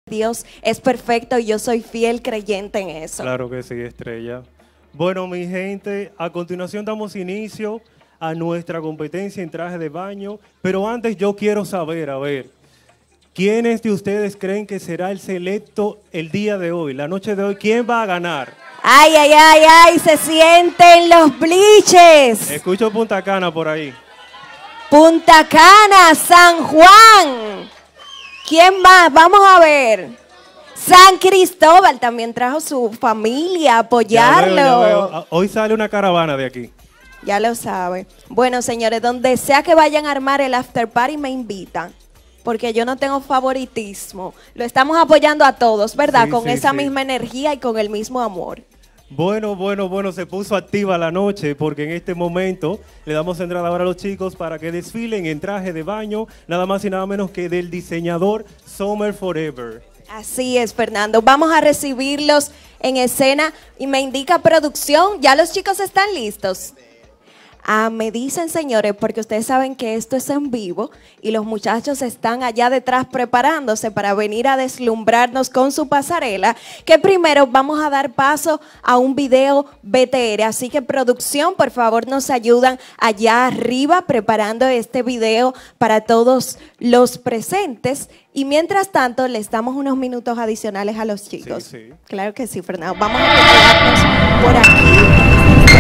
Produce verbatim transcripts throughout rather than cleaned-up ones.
Dios es perfecto y yo soy fiel creyente en eso. Claro que sí, Estrella. Bueno, mi gente, a continuación damos inicio a nuestra competencia en traje de baño, pero antes yo quiero saber, a ver, ¿quiénes de ustedes creen que será el selecto el día de hoy, la noche de hoy? ¿Quién va a ganar? Ay, ay, ay, ay, se sienten los bliches. Escucho Punta Cana por ahí. Punta Cana, San Juan. ¿Quién más? Vamos a ver. San Cristóbal también trajo su familia a apoyarlo. Ya veo, ya veo. Hoy sale una caravana de aquí. Ya lo sabe. Bueno, señores, donde sea que vayan a armar el after party me invitan. Porque yo no tengo favoritismo. Lo estamos apoyando a todos, ¿verdad? Sí, con sí, esa sí. misma energía y con el mismo amor. Bueno, bueno, bueno, se puso activa la noche porque en este momento le damos entrada ahora a los chicos para que desfilen en traje de baño, nada más y nada menos que del diseñador Summer Forever. Así es, Fernando. Vamos a recibirlos en escena y me indica producción, ¿ya los chicos están listos? Ah, me dicen, señores, porque ustedes saben que esto es en vivo y los muchachos están allá detrás preparándose para venir a deslumbrarnos con su pasarela, que primero vamos a dar paso a un video B T R. Así que producción, por favor, nos ayudan allá arriba preparando este video para todos los presentes. Y mientras tanto, les damos unos minutos adicionales a los chicos. Sí, sí. Claro que sí, Fernando. Vamos a quedarnos por aquí.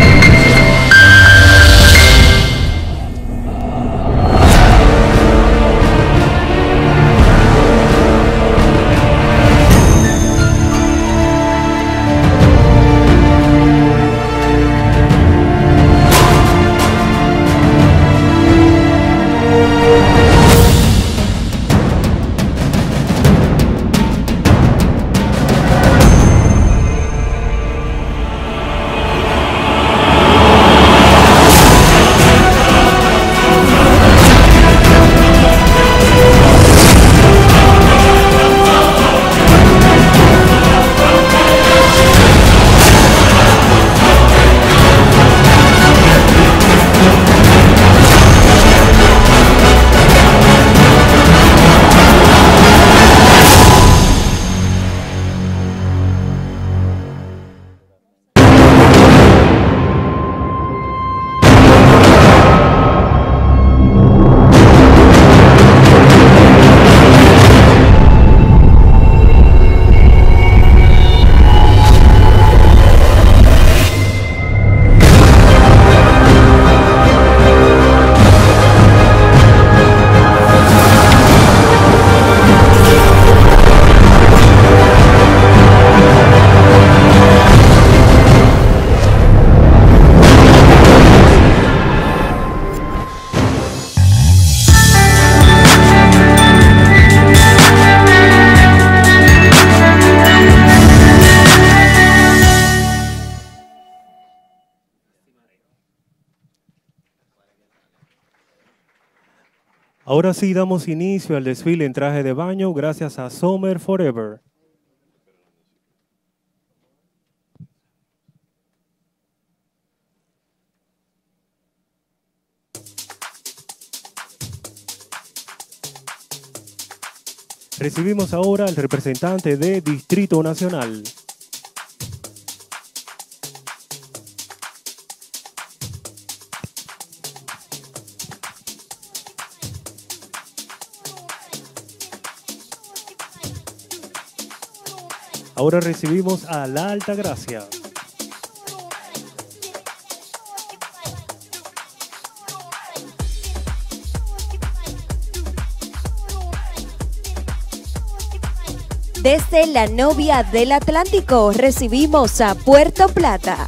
Ahora sí damos inicio al desfile en traje de baño gracias a Summer Forever. Recibimos ahora al representante de Distrito Nacional. Ahora recibimos a La Altagracia. Desde la novia del Atlántico recibimos a Puerto Plata.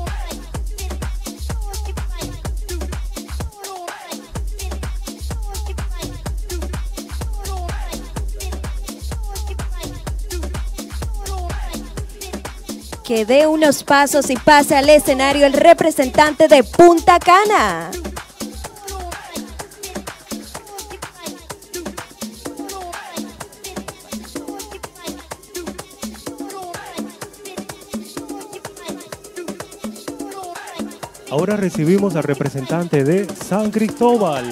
Que dé unos pasos y pase al escenario el representante de Punta Cana. Ahora recibimos al representante de San Cristóbal.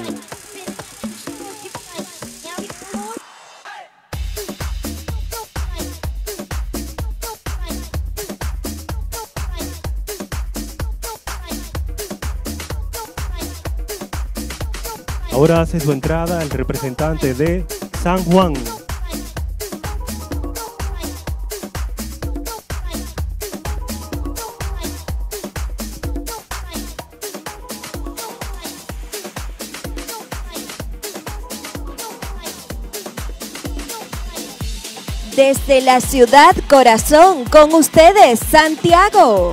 Ahora hace su entrada el representante de San Juan. Desde la ciudad corazón, con ustedes, Santiago.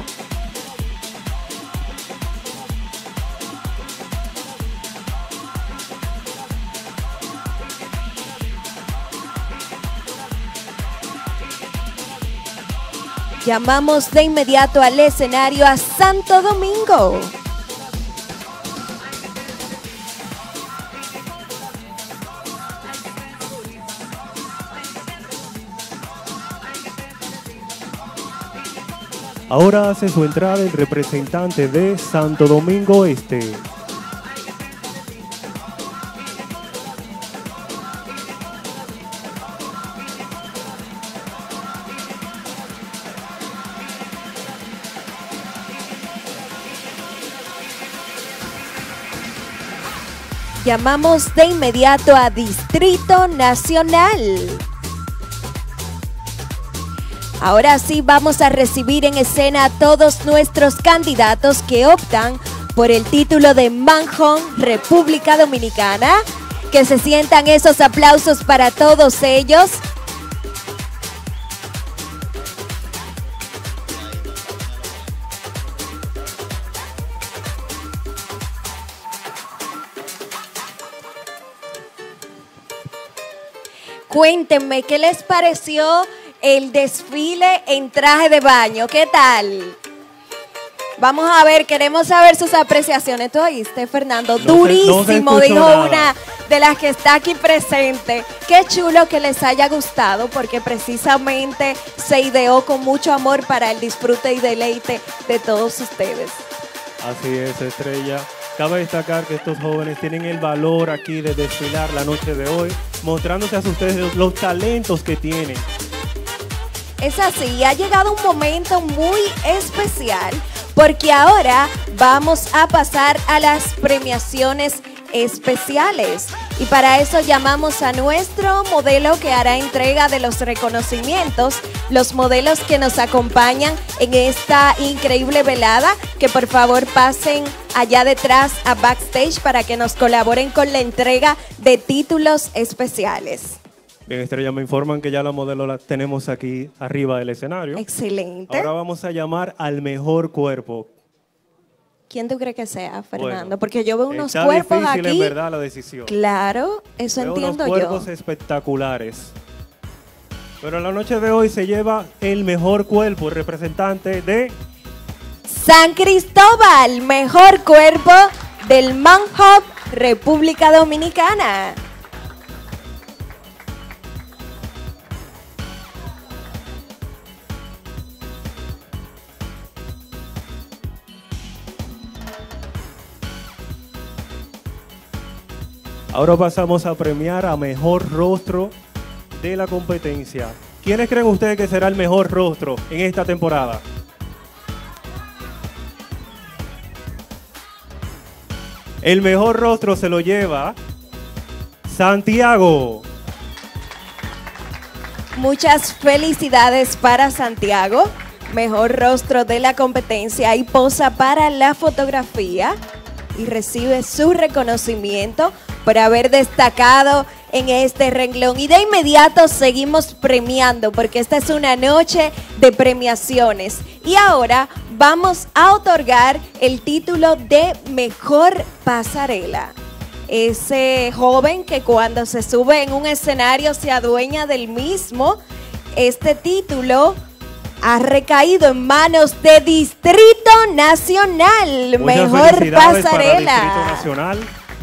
Llamamos de inmediato al escenario a Santo Domingo. Ahora hace su entrada el representante de Santo Domingo Este. Llamamos de inmediato a Distrito Nacional. Ahora sí vamos a recibir en escena a todos nuestros candidatos que optan por el título de Manhunt República Dominicana. Que se sientan esos aplausos para todos ellos. Cuéntenme, ¿qué les pareció el desfile en traje de baño? ¿Qué tal? Vamos a ver, queremos saber sus apreciaciones. ¿Tú oíste, Fernando? No Durísimo, se, no se dijo nada. una de las que está aquí presente. Qué chulo que les haya gustado, porque precisamente se ideó con mucho amor para el disfrute y deleite de todos ustedes. Así es, Estrella. Cabe destacar que estos jóvenes tienen el valor aquí de desfilar la noche de hoy, mostrándose a ustedes los, los talentos que tienen. Es así, ha llegado un momento muy especial porque ahora vamos a pasar a las premiaciones especiales y para eso llamamos a nuestro modelo que hará entrega de los reconocimientos, los modelos que nos acompañan en esta increíble velada, que por favor pasen allá detrás a backstage para que nos colaboren con la entrega de títulos especiales. Bien, Estrella, me informan que ya la modelo la tenemos aquí arriba del escenario. Excelente. Ahora vamos a llamar al mejor cuerpo. ¿Quién tú crees que sea, Fernando? Bueno, porque yo veo unos está cuerpos difícil, aquí. en verdad, la decisión. Claro, eso Veo entiendo unos cuerpos yo. espectaculares. Pero la noche de hoy se lleva el mejor cuerpo, el representante de San Cristóbal, mejor cuerpo del Manhunt República Dominicana. Ahora pasamos a premiar a mejor rostro de la competencia. ¿Quiénes creen ustedes que será el mejor rostro en esta temporada? El mejor rostro se lo lleva Santiago. Muchas felicidades para Santiago, mejor rostro de la competencia y posa para la fotografía y recibe su reconocimiento por haber destacado en este renglón. Y de inmediato seguimos premiando porque esta es una noche de premiaciones. Y ahora vamos a otorgar el título de mejor pasarela. Ese joven que cuando se sube en un escenario se adueña del mismo. Este título ha recaído en manos de Distrito Nacional. Muchas mejor felicidades pasarela. para Distrito Nacional.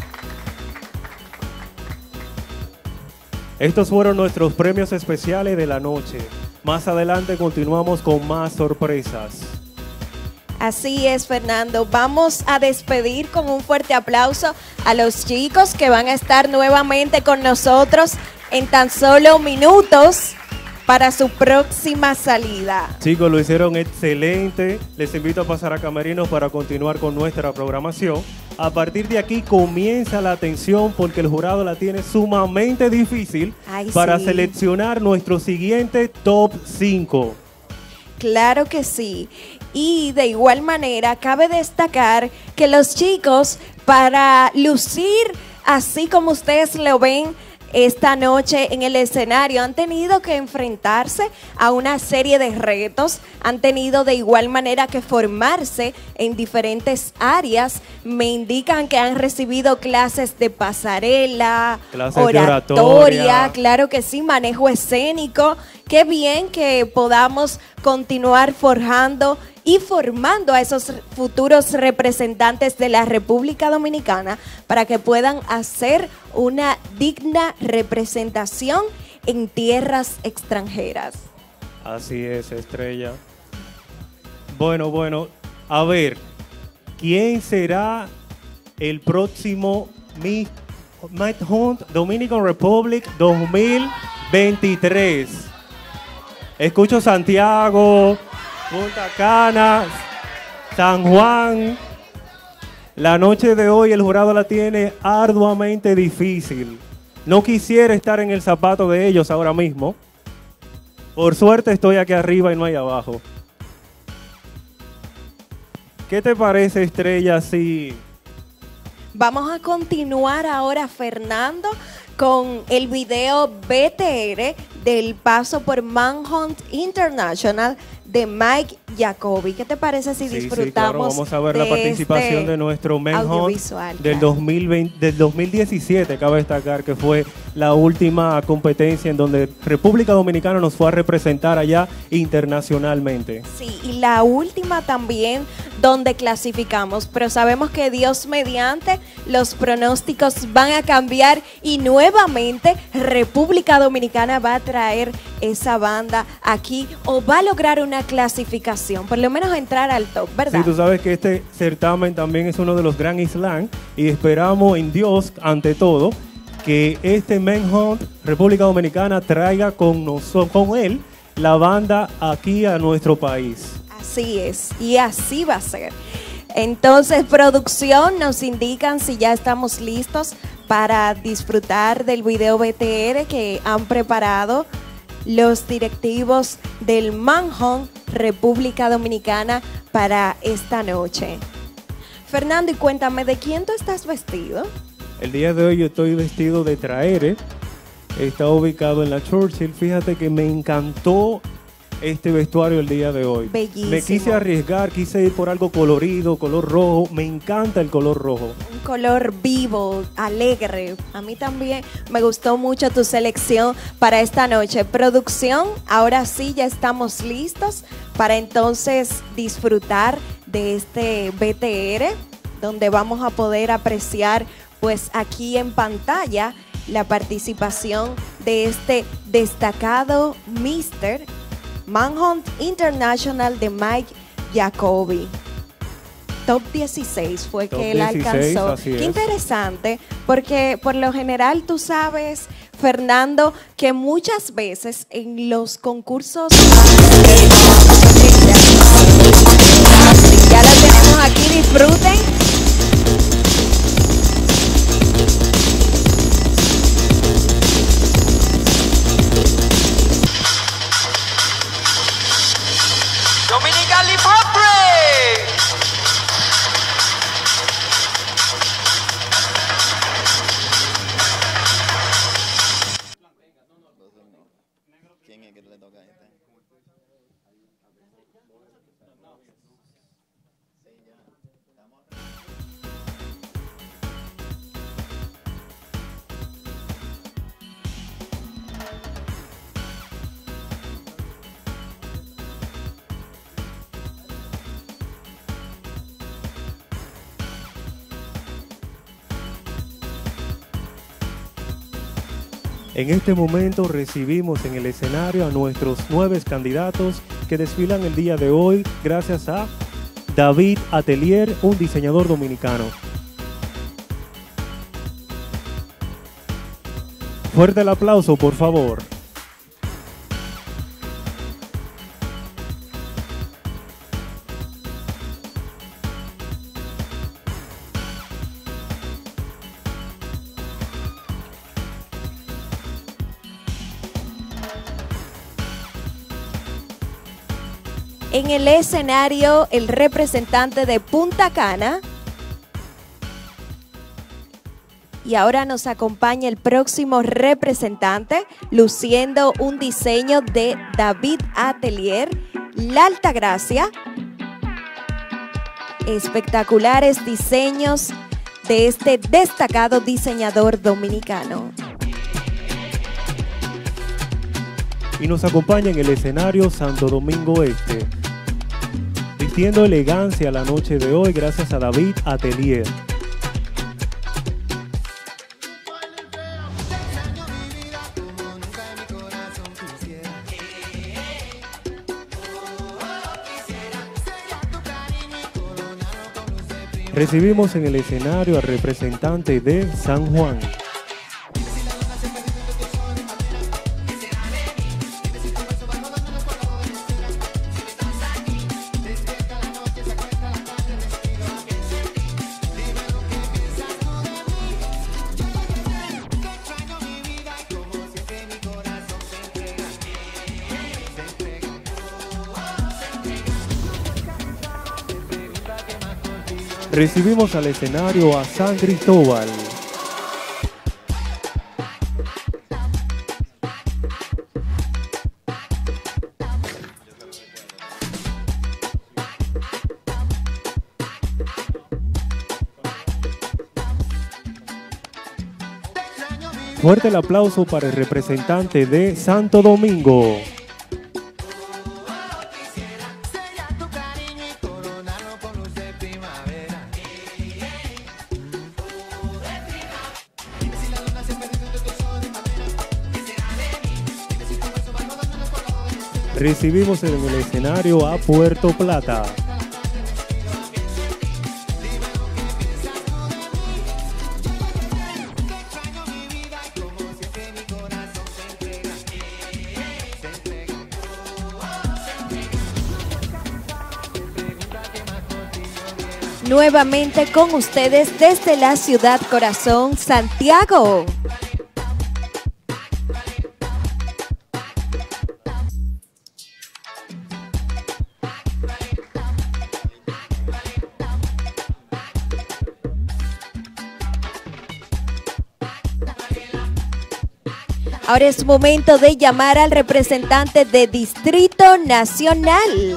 Estos fueron nuestros premios especiales de la noche. Más adelante continuamos con más sorpresas. Así es, Fernando. Vamos a despedir con un fuerte aplauso a los chicos que van a estar nuevamente con nosotros en tan solo minutos para su próxima salida. Chicos, lo hicieron excelente. Les invito a pasar a Camerinos para continuar con nuestra programación. A partir de aquí comienza la atención porque el jurado la tiene sumamente difícil Ay, para sí. seleccionar nuestro siguiente top cinco. Claro que sí. Y de igual manera, cabe destacar que los chicos, para lucir así como ustedes lo ven esta noche en el escenario, han tenido que enfrentarse a una serie de retos, han tenido de igual manera que formarse en diferentes áreas. Me indican que han recibido clases de pasarela, Clases de oratoria, oratoria. claro que sí, manejo escénico. Qué bien que podamos continuar forjando y formando a esos futuros representantes de la República Dominicana para que puedan hacer una digna representación en tierras extranjeras. Así es, Estrella. Bueno, bueno, a ver, ¿quién será el próximo Miss Might Hunt Dominican Republic dos mil veintitrés? Escucho Santiago, Punta Cana, San Juan. La noche de hoy el jurado la tiene arduamente difícil. No quisiera estar en el zapato de ellos ahora mismo. Por suerte estoy aquí arriba y no ahí abajo. ¿Qué te parece, Estrella, si Vamos a continuar ahora, Fernando, con el video B T R del paso por Manhunt International de Mike Jacoby. ¿Qué te parece si Sí, sí, disfrutamos? claro, vamos a ver la de participación este de nuestro Manhunt audiovisual, del, claro. dos mil veinte, del dos mil diecisiete? Cabe destacar que fue la última competencia en donde República Dominicana nos fue a representar allá internacionalmente. Sí, y la última también donde clasificamos, pero sabemos que Dios mediante los pronósticos van a cambiar y nuevamente República Dominicana va a traer esa banda aquí o va a lograr una clasificación, por lo menos entrar al top, ¿verdad? Sí, tú sabes que este certamen también es uno de los Grand Slam y esperamos en Dios, ante todo, que este Manhunt República Dominicana traiga con, nosotros, con él la banda aquí a nuestro país. Así es, y así va a ser. Entonces, producción, nos indican si ya estamos listos para disfrutar del video B T R que han preparado los directivos del Manhunt República Dominicana para esta noche. Fernando, y cuéntame, ¿de quién tú estás vestido? El día de hoy yo estoy vestido de traere, está ubicado en la Churchill. Fíjate que me encantó este vestuario el día de hoy. Bellísimo. Me quise arriesgar, quise ir por algo colorido, color rojo. Me encanta el color rojo. Un color vivo, alegre. A mí también me gustó mucho tu selección para esta noche. Producción, ahora sí ya estamos listos para entonces disfrutar de este B T R, donde vamos a poder apreciar pues aquí en pantalla la participación de este destacado mister Manhunt International de Mike Jacoby. Top dieciséis fue Top que él dieciséis, alcanzó. así Qué es. interesante, porque por lo general tú sabes, Fernando, que muchas veces en los concursos ya lo tenemos aquí, disfruten. Dominican Republic! ¿Quién es que le toca a este? En este momento recibimos en el escenario a nuestros nueve candidatos que desfilan el día de hoy gracias a David Atelier, un diseñador dominicano. Fuerte el aplauso, por favor. En el escenario, el representante de Punta Cana. Y ahora nos acompaña el próximo representante, luciendo un diseño de David Atelier, La Altagracia. Espectaculares diseños de este destacado diseñador dominicano. Y nos acompaña en el escenario Santo Domingo Este, vistiendo elegancia la noche de hoy gracias a David Atelier. Recibimos en el escenario al representante de San Juan. Recibimos al escenario a San Cristóbal. Fuerte el aplauso para el representante de Santo Domingo. Recibimos en el escenario a Puerto Plata. Nuevamente con ustedes desde la ciudad corazón, Santiago. Ahora es momento de llamar al representante de Distrito Nacional.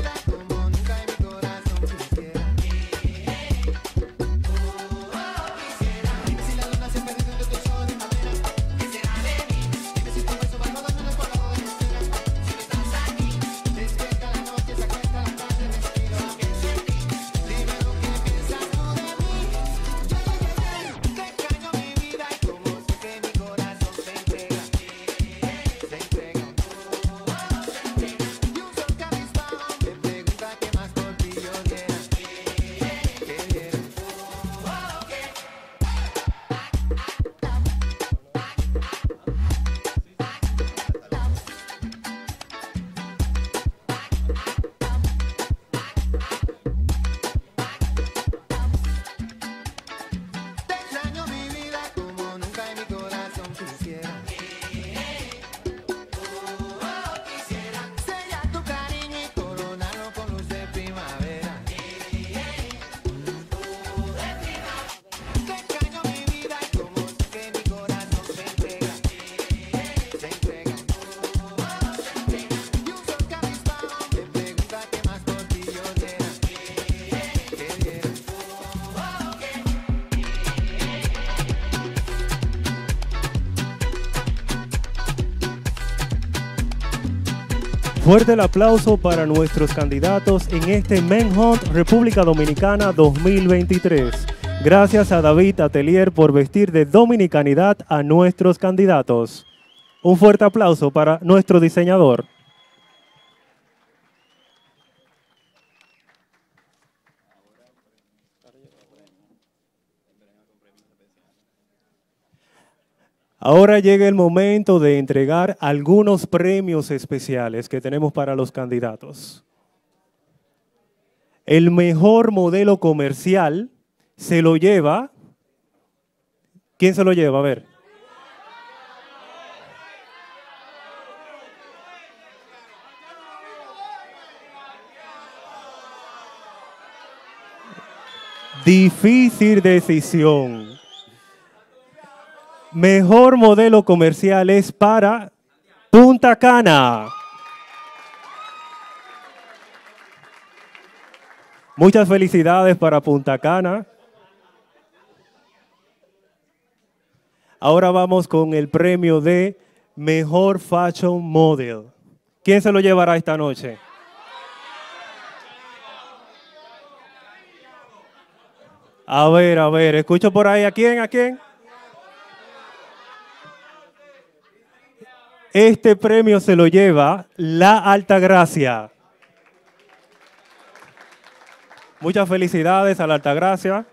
Fuerte el aplauso para nuestros candidatos en este Manhunt República Dominicana dos mil veintitrés. Gracias a David Atelier por vestir de dominicanidad a nuestros candidatos. Un fuerte aplauso para nuestro diseñador. Ahora llega el momento de entregar algunos premios especiales que tenemos para los candidatos. El mejor modelo comercial se lo lleva. ¿Quién se lo lleva? A ver. Difícil decisión. Mejor modelo comercial es para Punta Cana. Muchas felicidades para Punta Cana. Ahora vamos con el premio de Mejor Fashion Model. ¿Quién se lo llevará esta noche? A ver, a ver, escucho por ahí, ¿a quién? ¿A quién? Este premio se lo lleva la Altagracia. Muchas felicidades a la Altagracia.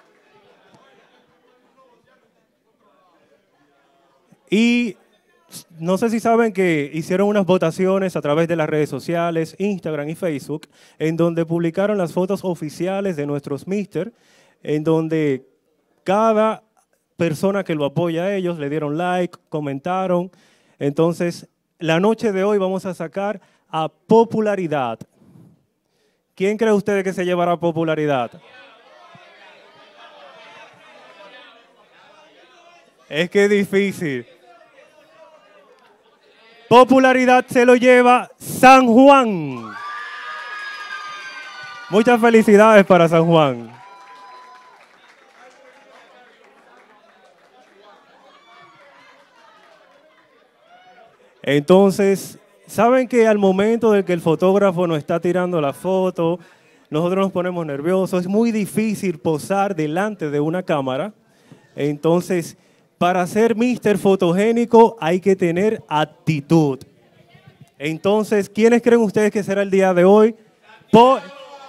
Y no sé si saben que hicieron unas votaciones a través de las redes sociales, Instagram y Facebook, en donde publicaron las fotos oficiales de nuestros Mister, en donde cada persona que lo apoya a ellos le dieron like, comentaron. Entonces, la noche de hoy vamos a sacar a popularidad. ¿Quién cree ustedes que se llevará popularidad? Es que es difícil. Popularidad se lo lleva San Juan. Muchas felicidades para San Juan. Entonces, ¿saben que al momento de que el fotógrafo nos está tirando la foto, nosotros nos ponemos nerviosos? Es muy difícil posar delante de una cámara. Entonces, para ser Mister Fotogénico hay que tener actitud. Entonces, ¿quiénes creen ustedes que será el día de hoy? Po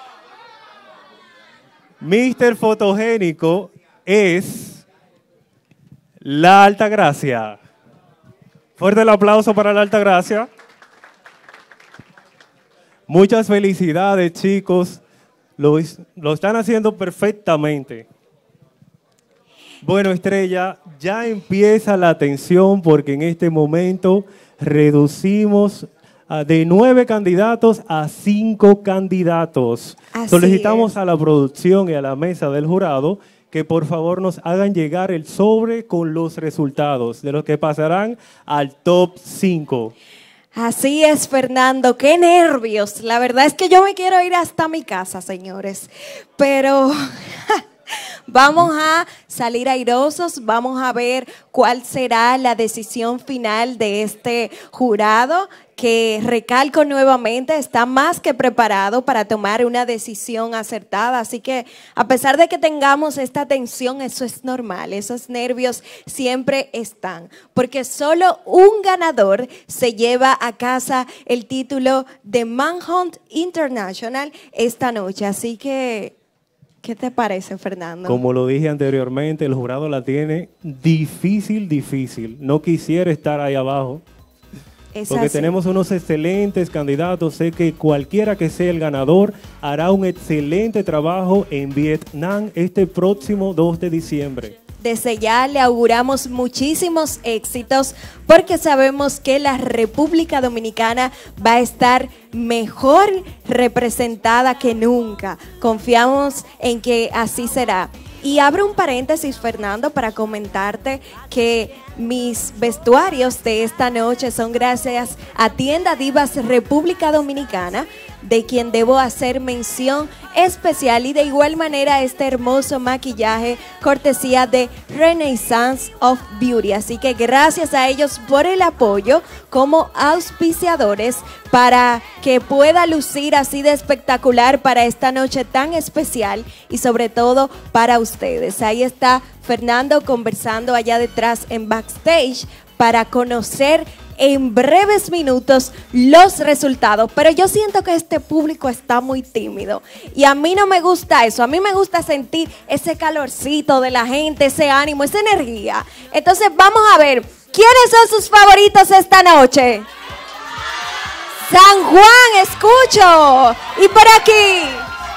Mister Fotogénico es la Altagracia. Fuerte el aplauso para la Altagracia. Muchas felicidades, chicos. Lo, lo están haciendo perfectamente. Bueno, Estrella, ya empieza la tensión porque en este momento reducimos uh, de nueve candidatos a cinco candidatos. Así Solicitamos es. a la producción y a la mesa del jurado que por favor nos hagan llegar el sobre con los resultados de los que pasarán al top cinco. Así es, Fernando, qué nervios. La verdad es que yo me quiero ir hasta mi casa, señores. Pero vamos a salir airosos, vamos a ver cuál será la decisión final de este jurado, que recalco nuevamente, está más que preparado para tomar una decisión acertada. Así que a pesar de que tengamos esta tensión, eso es normal, esos nervios siempre están, porque solo un ganador se lleva a casa el título de Manhunt International esta noche. Así que, ¿qué te parece, Fernando? Como lo dije anteriormente, el jurado la tiene difícil, difícil. No quisiera estar ahí abajo. Es Porque así. tenemos unos excelentes candidatos. Sé que cualquiera que sea el ganador hará un excelente trabajo en Vietnam este próximo dos de diciembre. Desde ya le auguramos muchísimos éxitos porque sabemos que la República Dominicana va a estar mejor representada que nunca. Confiamos en que así será. Y abro un paréntesis, Fernando, para comentarte que mis vestuarios de esta noche son gracias a Tienda Divas República Dominicana, de quien debo hacer mención especial, y de igual manera este hermoso maquillaje cortesía de Renaissance of Beauty. Así que gracias a ellos por el apoyo como auspiciadores para que pueda lucir así de espectacular para esta noche tan especial y sobre todo para ustedes. Ahí está Fernando conversando allá detrás en backstage para conocer en breves minutos los resultados, pero yo siento que este público está muy tímido y a mí no me gusta eso. A mí me gusta sentir ese calorcito de la gente, ese ánimo, esa energía. Entonces vamos a ver, ¿quiénes son sus favoritos esta noche? San Juan, escucho. Y por aquí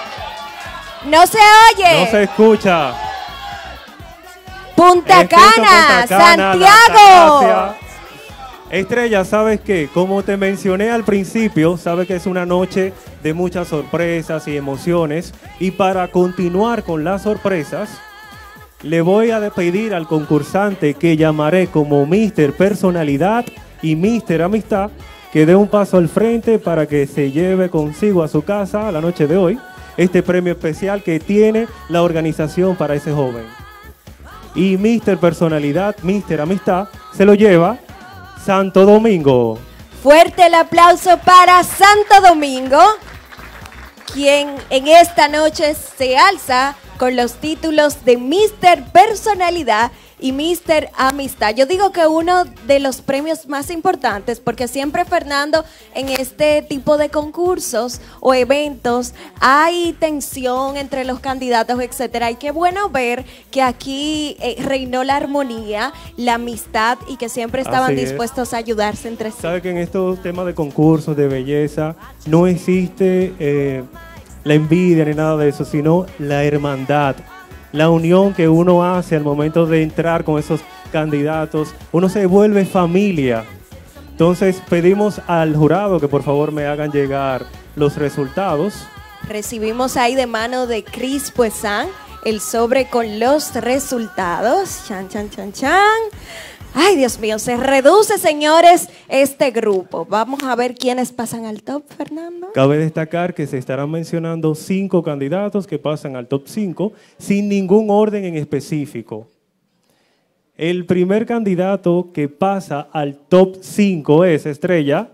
no se oye. No se escucha. Punta Escucho Cana, Punta Cana, Santiago. la Altagracia. Estrella, ¿sabes qué? Como te mencioné al principio, sabes que es una noche de muchas sorpresas y emociones. Y para continuar con las sorpresas, le voy a pedir al concursante que llamaré como míster Personalidad y míster Amistad que dé un paso al frente para que se lleve consigo a su casa la noche de hoy este premio especial que tiene la organización para ese joven. Y míster Personalidad, míster Amistad, se lo lleva Santo Domingo. Fuerte el aplauso para Santo Domingo, quien en esta noche se alza con los títulos de míster Personalidad y míster Amistad. Yo digo que uno de los premios más importantes, porque siempre, Fernando, en este tipo de concursos o eventos hay tensión entre los candidatos, etcétera. Y qué bueno ver que aquí eh, reinó la armonía, la amistad y que siempre estaban Así es. dispuestos a ayudarse entre sí. Sabe que en estos temas de concursos, de belleza, no existe eh, la envidia ni nada de eso, sino la hermandad. La unión que uno hace al momento de entrar con esos candidatos, uno se vuelve familia. Entonces pedimos al jurado que por favor me hagan llegar los resultados. Recibimos ahí de mano de Cris Puesan el sobre con los resultados. Chan, chan, chan, chan. Ay, Dios mío, se reduce, señores, este grupo. Vamos a ver quiénes pasan al top, Fernando. Cabe destacar que se estarán mencionando cinco candidatos que pasan al top cinco sin ningún orden en específico. El primer candidato que pasa al top cinco es, Estrella,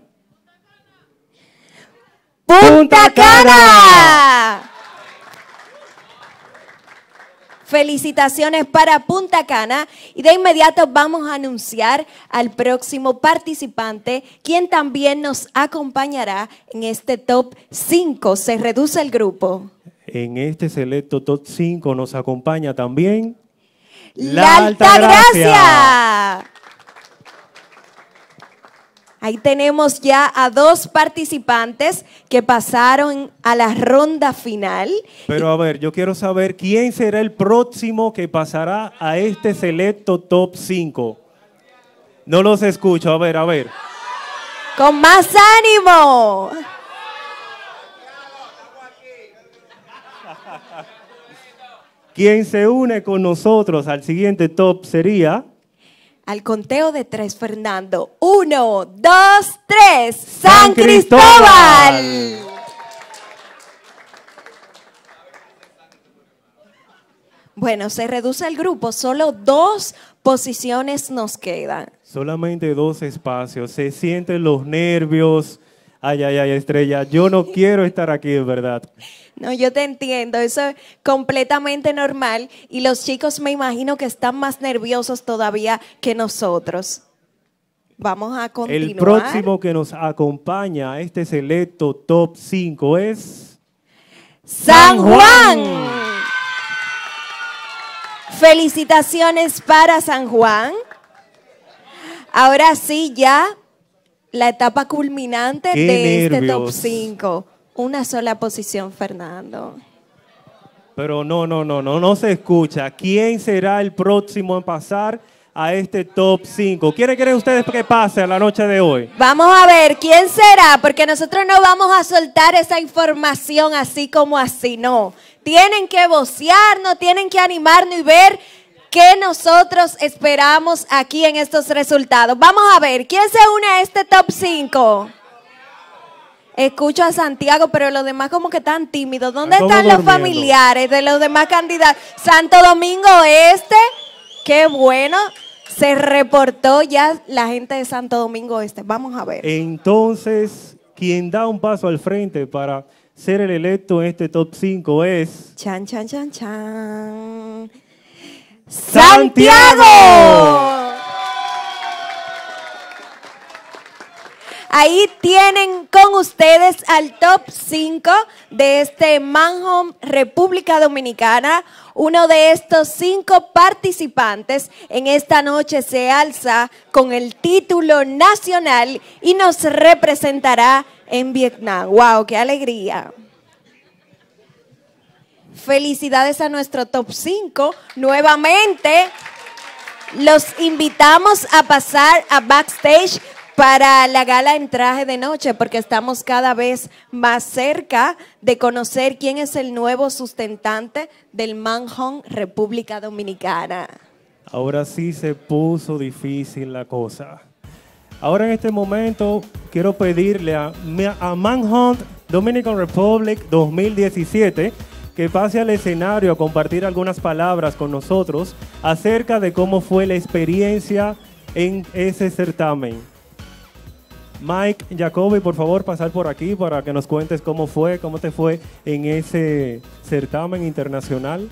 ¡Punta Cana! Felicitaciones para Punta Cana y de inmediato vamos a anunciar al próximo participante, quien también nos acompañará en este top cinco. Se reduce el grupo. En este selecto top cinco nos acompaña también La Altagracia. Ahí tenemos ya a dos participantes que pasaron a la ronda final. Pero a ver, yo quiero saber quién será el próximo que pasará a este selecto top cinco. No los escucho, a ver, a ver. ¡Con más ánimo! Quien se une con nosotros al siguiente top sería... Al conteo de tres, Fernando. Uno, dos, tres. ¡San, San Cristóbal! Cristóbal. Bueno, se reduce el grupo. Solo dos posiciones nos quedan. Solamente dos espacios. Se sienten los nervios. Ay, ay, ay, Estrella. Yo no quiero estar aquí, de verdad. No, yo te entiendo, eso es completamente normal y los chicos me imagino que están más nerviosos todavía que nosotros. Vamos a continuar. El próximo que nos acompaña a este selecto top cinco es... ¡San Juan! Felicitaciones para San Juan. Ahora sí, ya la etapa culminante ¡Qué de este nervios! top cinco. Una sola posición, Fernando. Pero no, no, no, no, no se escucha. ¿Quién será el próximo en pasar a este top cinco? ¿Quiénes creen ustedes que pase a la noche de hoy? Vamos a ver, ¿quién será? Porque nosotros no vamos a soltar esa información así como así, no. Tienen que vocearnos, tienen que animarnos y ver qué nosotros esperamos aquí en estos resultados. Vamos a ver, ¿quién se une a este top cinco? Escucho a Santiago, pero los demás como que están tímidos. ¿Dónde Están están los durmiendo. familiares de los demás candidatos? Santo Domingo Este, qué bueno. Se reportó ya la gente de Santo Domingo Este. Vamos a ver. Entonces, quien da un paso al frente para ser el electo en este top cinco es... Chan, chan, chan, chan. ¡Santiago! ¡Santiago! Ahí tienen con ustedes al top cinco de este Manhunt República Dominicana. Uno de estos cinco participantes en esta noche se alza con el título nacional y nos representará en Vietnam. ¡Wow! ¡Qué alegría! Felicidades a nuestro top cinco. Nuevamente los invitamos a pasar a backstage para la gala en traje de noche, porque estamos cada vez más cerca de conocer quién es el nuevo sustentante del Manhunt República Dominicana. Ahora sí se puso difícil la cosa. Ahora en este momento quiero pedirle a, a Manhunt Dominican Republic dos mil diecisiete que pase al escenario a compartir algunas palabras con nosotros acerca de cómo fue la experiencia en ese certamen. Mike Jacoby, por favor, pasar por aquí para que nos cuentes cómo fue, cómo te fue en ese certamen internacional.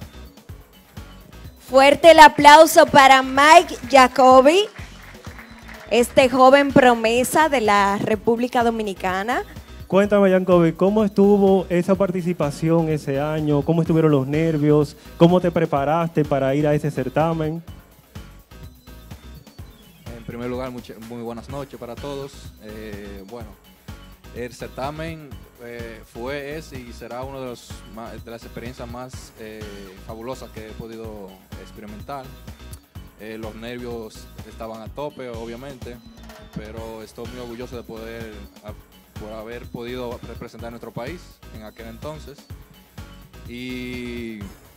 Fuerte el aplauso para Mike Jacoby, este joven promesa de la República Dominicana. Cuéntame, Jacoby, ¿cómo estuvo esa participación ese año? ¿Cómo estuvieron los nervios? ¿Cómo te preparaste para ir a ese certamen? En primer lugar, muy, muy buenas noches para todos. Eh, bueno, el certamen eh, fue, es y será una de, los, de las experiencias más eh, fabulosas que he podido experimentar. Eh, los nervios estaban a tope, obviamente, pero estoy muy orgulloso de poder, a, por haber podido representar a nuestro país en aquel entonces. Y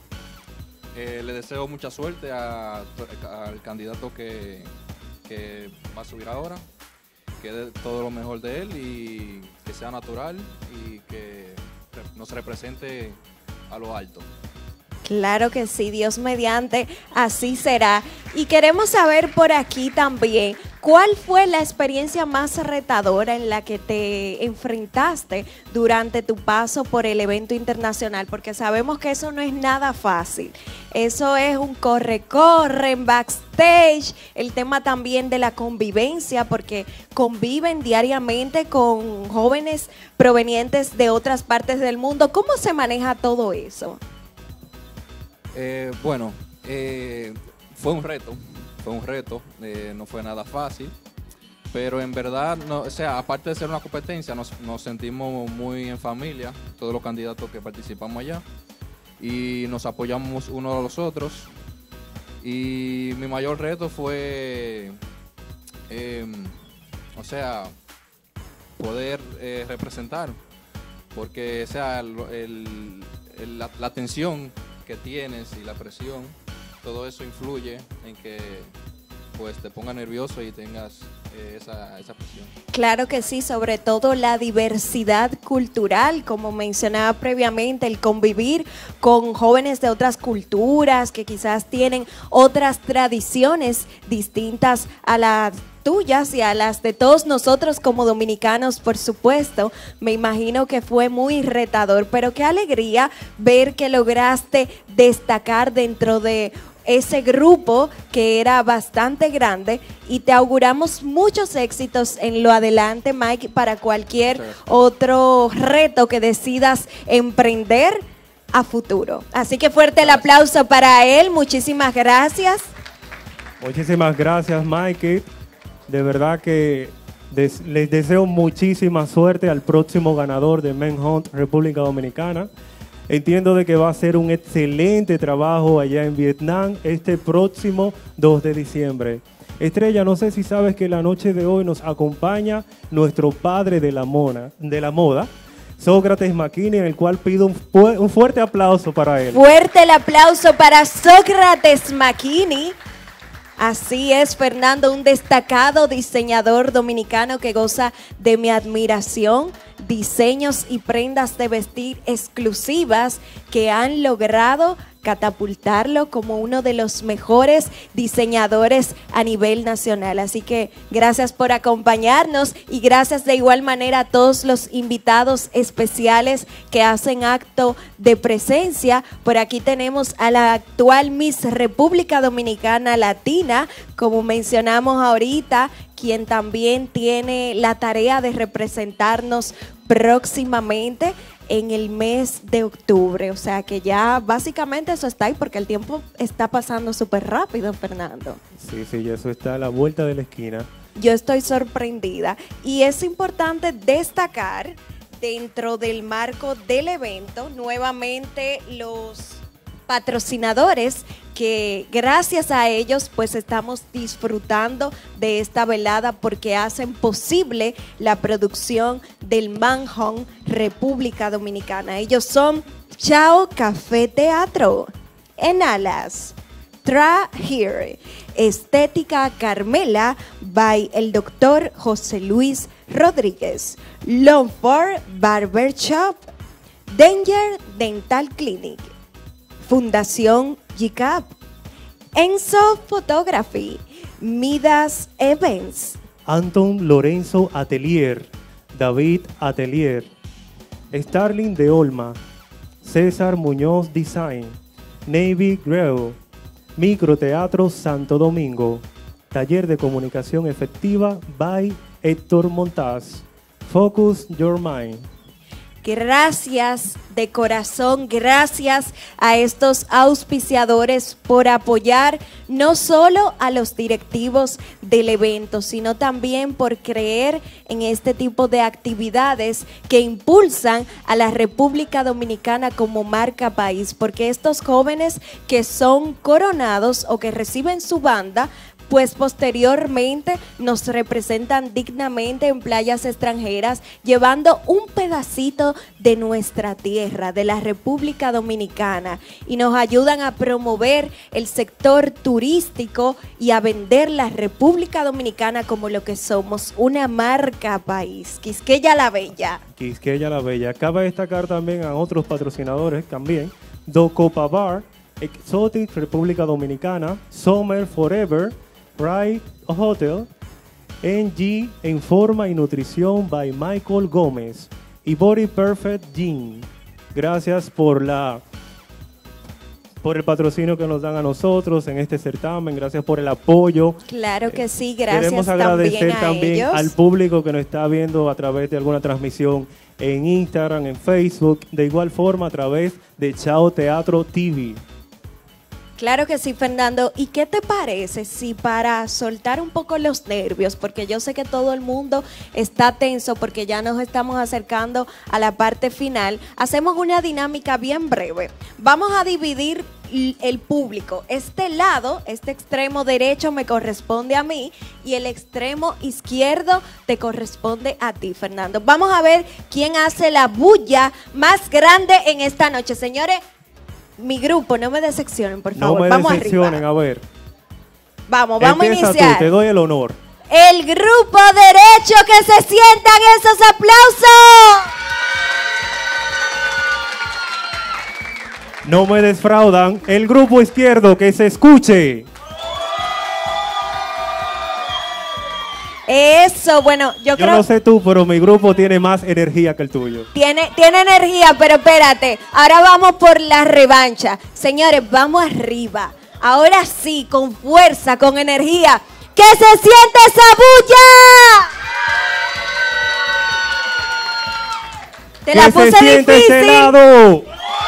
eh, le deseo mucha suerte a, a, al candidato que que va a subir ahora, que dé todo lo mejor de él y que sea natural y que nos represente a lo alto. Claro que sí, Dios mediante, así será. Y queremos saber por aquí también, ¿cuál fue la experiencia más retadora en la que te enfrentaste durante tu paso por el evento internacional? Porque sabemos que eso no es nada fácil. Eso es un corre-corre en backstage, el tema también de la convivencia, porque conviven diariamente con jóvenes provenientes de otras partes del mundo. ¿Cómo se maneja todo eso? Eh, bueno, eh, fue un reto, fue un reto, eh, no fue nada fácil, pero en verdad, no, o sea, aparte de ser una competencia, nos, nos sentimos muy en familia, todos los candidatos que participamos allá, y nos apoyamos unos a los otros. Y mi mayor reto fue, eh, o sea, poder eh, representar, porque o sea, el, el, el, la, la tensión que tienes y la presión, todo eso influye en que pues te pongas nervioso y tengas eh, esa, esa presión. Claro que sí, sobre todo la diversidad cultural, como mencionaba previamente, el convivir con jóvenes de otras culturas que quizás tienen otras tradiciones distintas a las tuyas y a las de todos nosotros como dominicanos, por supuesto. Me imagino que fue muy retador, pero qué alegría ver que lograste destacar dentro de ese grupo que era bastante grande, y te auguramos muchos éxitos en lo adelante, Mike, para cualquier otro reto que decidas emprender a futuro. Así que fuerte el aplauso para él, muchísimas gracias. Muchísimas gracias, Mike. De verdad que des les deseo muchísima suerte al próximo ganador de Manhunt República Dominicana. Entiendo de que va a ser un excelente trabajo allá en Vietnam este próximo dos de diciembre. Estrella, no sé si sabes que la noche de hoy nos acompaña nuestro padre de la, mona, de la moda, Sócrates McKinney, en el cual pido un, fu un fuerte aplauso para él. Fuerte el aplauso para Sócrates McKinney. Así es, Fernando, un destacado diseñador dominicano que goza de mi admiración, diseños y prendas de vestir exclusivas que han logrado catapultarlo como uno de los mejores diseñadores a nivel nacional. Así que gracias por acompañarnos y gracias de igual manera a todos los invitados especiales que hacen acto de presencia. Por aquí tenemos a la actual Miss República Dominicana Latina, como mencionamos ahorita, quien también tiene la tarea de representarnos próximamente en el mes de octubre. O sea que ya básicamente eso está ahí, porque el tiempo está pasando súper rápido, Fernando. Sí, sí, eso está a la vuelta de la esquina. Yo estoy sorprendida y es importante destacar dentro del marco del evento nuevamente los patrocinadores que gracias a ellos pues estamos disfrutando de esta velada porque hacen posible la producción del Manhunt República Dominicana. Ellos son Chao Café Teatro, Enalas, Tra Here, Estética Carmela by el doctor José Luis Rodríguez, Longford Barber Shop, Danger Dental Clinic, Fundación G C A P, Enzo Photography, Midas Events, Anton Lorenzo Atelier, David Atelier, Starling de Olma, César Muñoz Design, Navy Grill, Microteatro Santo Domingo, Taller de Comunicación Efectiva by Héctor Montaz, Focus Your Mind. Gracias de corazón, gracias a estos auspiciadores por apoyar no solo a los directivos del evento, sino también por creer en este tipo de actividades que impulsan a la República Dominicana como marca país, porque estos jóvenes que son coronados o que reciben su banda, pues posteriormente nos representan dignamente en playas extranjeras, llevando un pedacito de nuestra tierra, de la República Dominicana, y nos ayudan a promover el sector turístico y a vender la República Dominicana como lo que somos, una marca país. Quisqueya la Bella. Quisqueya la Bella. Cabe destacar también a otros patrocinadores también, Do Copa Bar, Exotic República Dominicana, Summer Forever, Pride Hotel, N G en Forma y Nutrición by Michael Gómez y Body Perfect Gym. Gracias por la por el patrocinio que nos dan a nosotros en este certamen, gracias por el apoyo. Claro que sí, gracias. Queremos agradecer también, a también ellos. al público que nos está viendo a través de alguna transmisión en Instagram, en Facebook, de igual forma a través de Chao Teatro T V. Claro que sí, Fernando. ¿Y qué te parece si para soltar un poco los nervios, porque yo sé que todo el mundo está tenso porque ya nos estamos acercando a la parte final, hacemos una dinámica bien breve? Vamos a dividir el público. Este lado, este extremo derecho me corresponde a mí y el extremo izquierdo te corresponde a ti, Fernando. Vamos a ver quién hace la bulla más grande en esta noche, señores. Mi grupo, no me decepcionen, por favor. No me vamos decepcionen, arriba. a ver. Vamos, vamos Empieza a iniciar. tú, te doy el honor. El grupo derecho, que se sientan esos aplausos. No me defraudan. El grupo izquierdo, que se escuche. Eso, bueno, yo, Yo creo no sé tú, pero mi grupo tiene más energía que el tuyo. Tiene, tiene energía, pero espérate, ahora vamos por la revancha. Señores, vamos arriba. Ahora sí, con fuerza, con energía. ¡Que se siente esa bulla! Te ¡Que la se puse siente difícil. ese lado!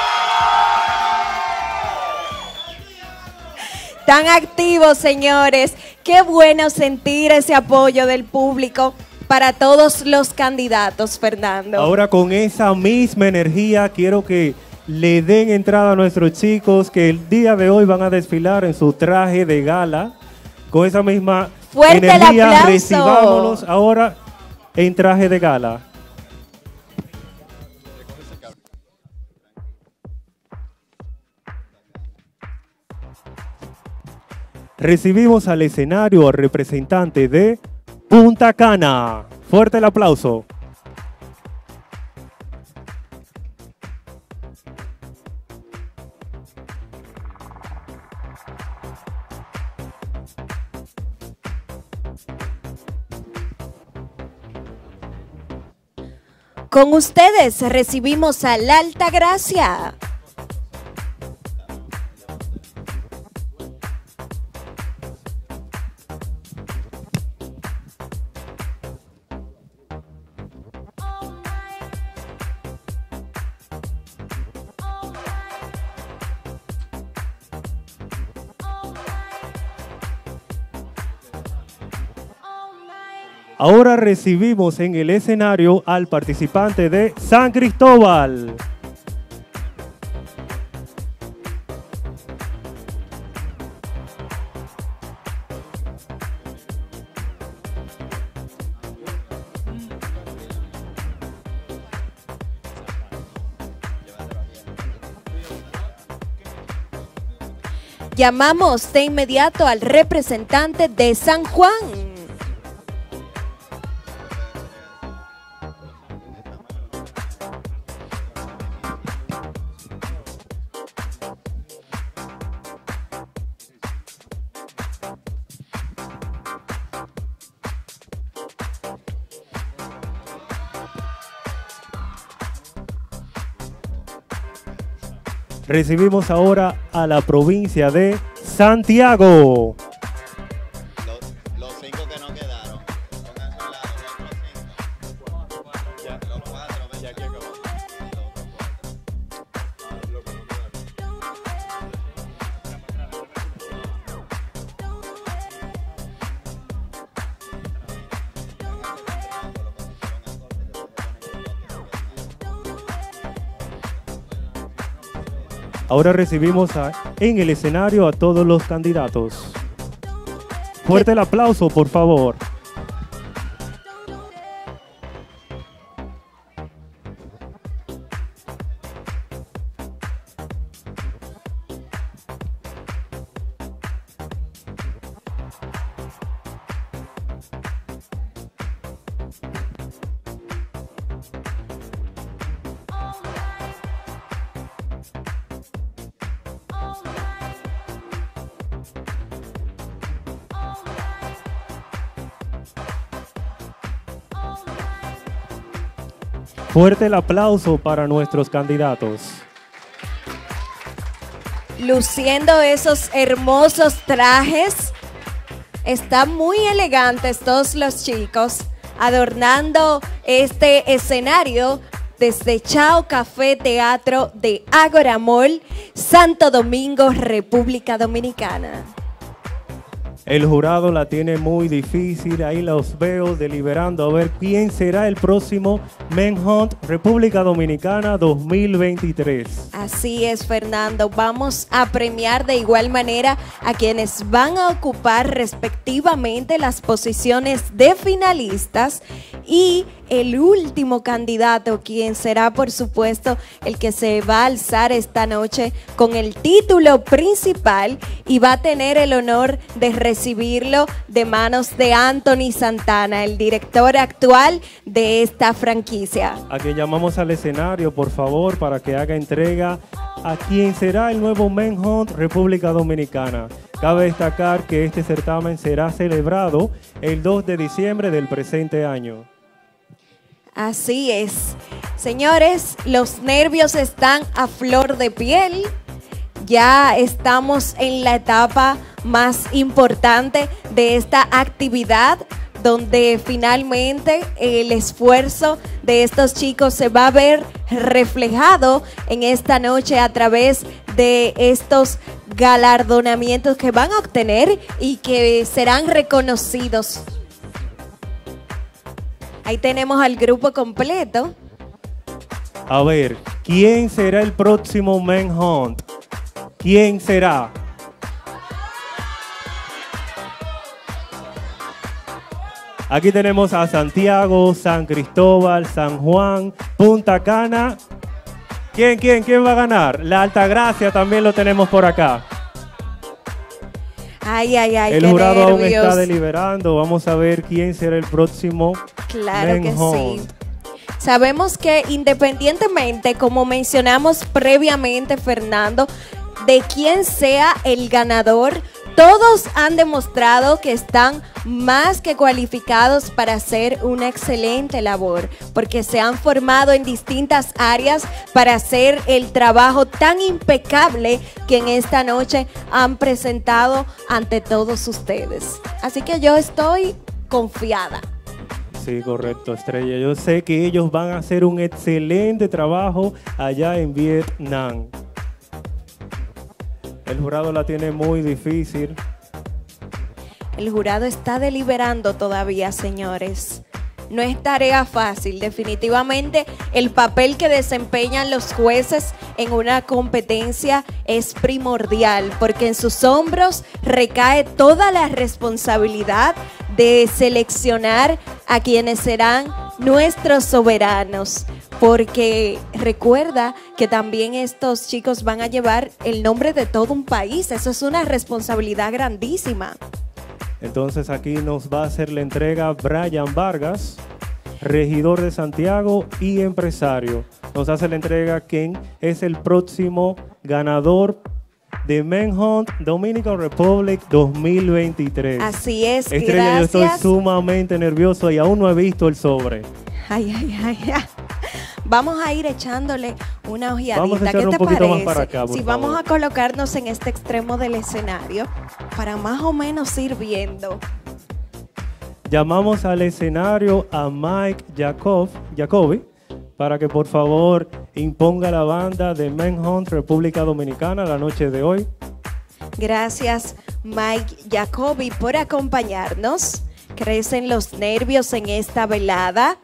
Tan activos, señores. Qué bueno sentir ese apoyo del público para todos los candidatos, Fernando. Ahora con esa misma energía quiero que le den entrada a nuestros chicos que el día de hoy van a desfilar en su traje de gala. Con esa misma Fuerte el energía aplauso. recibámonos ahora en traje de gala. Recibimos al escenario al representante de Punta Cana. Fuerte el aplauso. Con ustedes recibimos a la Alta Gracia. Ahora recibimos en el escenario al participante de San Cristóbal. Llamamos de inmediato al representante de San Juan. Recibimos ahora a la provincia de Santiago. Los, los cinco que no quedaron. Pónganse a un lado, los otros cinco. Ya, los cuatro, ven. Ya aquí acabó. Ahora recibimos a- en el escenario a todos los candidatos. Fuerte el aplauso, por favor. Fuerte el aplauso para nuestros candidatos. Luciendo esos hermosos trajes. Están muy elegantes todos los chicos, adornando este escenario desde Chao Café Teatro de Ágora Mall, Santo Domingo, República Dominicana. El jurado la tiene muy difícil, ahí los veo deliberando a ver quién será el próximo Manhunt República Dominicana dos mil veintitrés. Así es, Fernando. Vamos a premiar de igual manera a quienes van a ocupar respectivamente las posiciones de finalistas y el último candidato, quien será por supuesto el que se va a alzar esta noche con el título principal y va a tener el honor de recibirlo de manos de Anthony Santana, el director actual de esta franquicia. A quien llamamos al escenario, por favor, para que haga entrega a quien será el nuevo Manhunt República Dominicana. Cabe destacar que este certamen será celebrado el dos de diciembre del presente año. Así es. Señores, los nervios están a flor de piel. Ya estamos en la etapa más importante de esta actividad, donde finalmente el esfuerzo de estos chicos se va a ver reflejado en esta noche a través de estos galardonamientos que van a obtener y que serán reconocidos. Ahí tenemos al grupo completo. A ver, ¿quién será el próximo Manhunt? ¿Quién será? Aquí tenemos a Santiago, San Cristóbal, San Juan, Punta Cana. ¿Quién, quién, quién va a ganar? La Altagracia también lo tenemos por acá. Ay, ay, ay, El qué jurado aún nervios. está deliberando. Vamos a ver quién será el próximo Claro que Manhunt. sí. Sabemos que independientemente, como mencionamos previamente, Fernando, de quién sea el ganador, todos han demostrado que están más que cualificados para hacer una excelente labor, porque se han formado en distintas áreas para hacer el trabajo tan impecable que en esta noche han presentado ante todos ustedes. Así que yo estoy confiada. Sí, correcto, Estrella. Yo sé que ellos van a hacer un excelente trabajo allá en Vietnam. El jurado la tiene muy difícil. El jurado está deliberando todavía, señores. No es tarea fácil. Definitivamente el papel que desempeñan los jueces en una competencia es primordial, porque en sus hombros recae toda la responsabilidad de seleccionar a quienes serán nuestros soberanos. porque recuerda que también estos chicos van a llevar el nombre de todo un país. Eso es una responsabilidad grandísima. Entonces aquí nos va a hacer la entrega Brian Vargas, regidor de Santiago y empresario. Nos hace la entrega quien es el próximo ganador de Manhunt Dominican Republic dos mil veintitrés. Así es, Estrella, gracias. yo estoy sumamente nervioso y aún no he visto el sobre. Ay, ay, ay, ay. Vamos a ir echándole una ojeadita. Vamos a ¿Qué echarlo te un poquito parece? más para acá, por si favor. vamos a colocarnos en este extremo del escenario para más o menos ir viendo. Llamamos al escenario a Mike Jacob, Jacobi para que por favor imponga la banda de Manhunt República Dominicana la noche de hoy. Gracias, Mike Jacobi, por acompañarnos. Crecen los nervios en esta velada.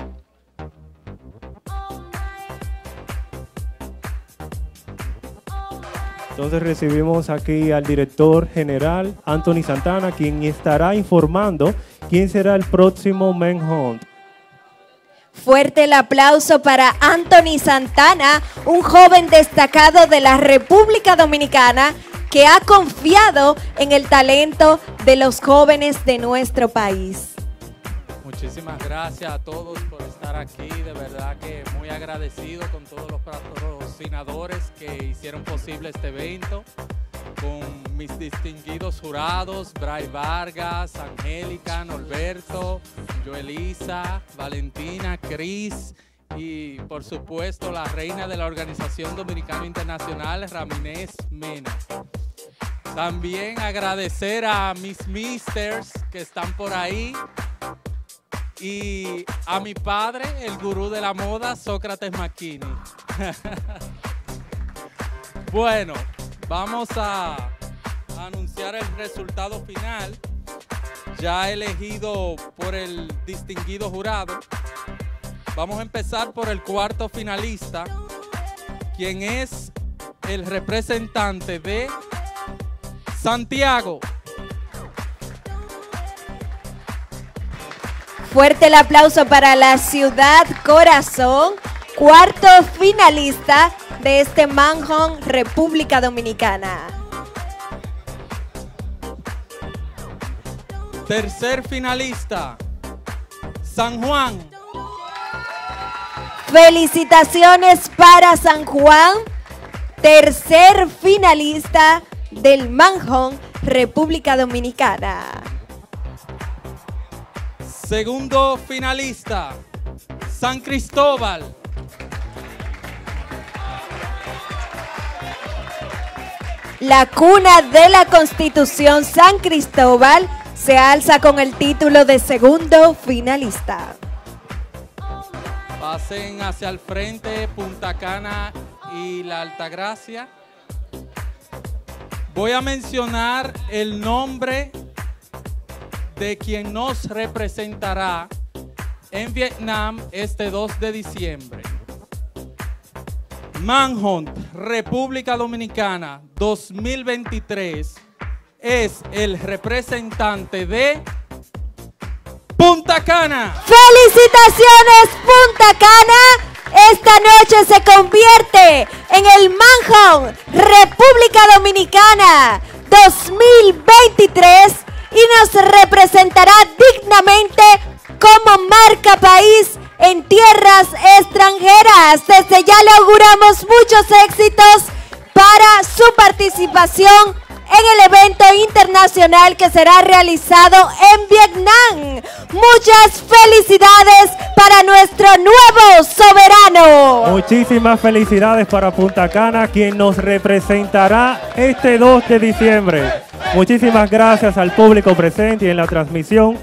Entonces recibimos aquí al director general Anthony Santana, quien estará informando quién será el próximo Manhunt. Fuerte el aplauso para Anthony Santana, un joven destacado de la República Dominicana que ha confiado en el talento de los jóvenes de nuestro país. Muchísimas gracias a todos por estar aquí, de verdad que muy agradecido con todos los patrocinadores que hicieron posible este evento, con mis distinguidos jurados, Bray Vargas, Angélica, Norberto, Joelisa, Valentina, Cris y por supuesto la reina de la Organización Dominicana Internacional, Raminés Mena. También agradecer a mis misters que están por ahí y a mi padre, el gurú de la moda, Sócrates McKinney. Bueno, vamos a anunciar el resultado final, ya elegido por el distinguido jurado. Vamos a empezar por el cuarto finalista, quien es el representante de Santiago. Fuerte el aplauso para la ciudad corazón, cuarto finalista de este Manhunt República Dominicana. Tercer finalista, San Juan. Felicitaciones para San Juan, tercer finalista del Manhunt República Dominicana. Segundo finalista, San Cristóbal. La cuna de la Constitución, San Cristóbal, se alza con el título de segundo finalista. Pasen hacia el frente, Punta Cana y la Altagracia. Voy a mencionar el nombre de quien nos representará en Vietnam este dos de diciembre. Manhunt República Dominicana dos mil veintitrés es el representante de Punta Cana. ¡Felicitaciones, Punta Cana! Esta noche se convierte en el Manhunt República Dominicana dos mil veintitrés y nos representará dignamente como marca país en tierras extranjeras. Desde ya le auguramos muchos éxitos para su participación en el evento internacional que será realizado en Vietnam. Muchas felicidades para nuestro nuevo soberano. Muchísimas felicidades para Punta Cana, quien nos representará este dos de diciembre. Muchísimas gracias al público presente y en la transmisión.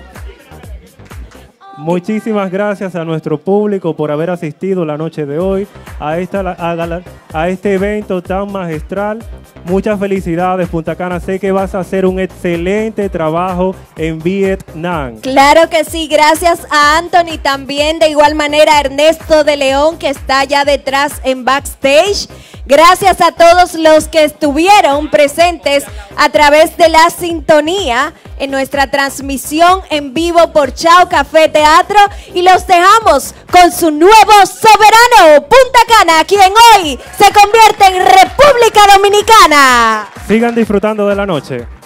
Muchísimas gracias a nuestro público por haber asistido la noche de hoy a, esta, a, a este evento tan magistral. Muchas felicidades, Punta Cana. Sé que vas a hacer un excelente trabajo en Vietnam. Claro que sí, gracias a Anthony también, de igual manera a Ernesto de León, que está allá detrás en backstage. Gracias a todos los que estuvieron presentes a través de la sintonía en nuestra transmisión en vivo por Chao Café Teatro. Y los dejamos con su nuevo soberano, Punta Cana, quien hoy se convierte en República Dominicana. Sigan disfrutando de la noche.